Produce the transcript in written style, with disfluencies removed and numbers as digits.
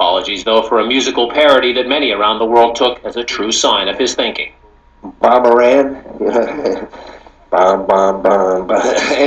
apologies, though, for a musical parody that many around the world took as a true sign of his thinking. Bomberan. Bom, bom, bom, bom.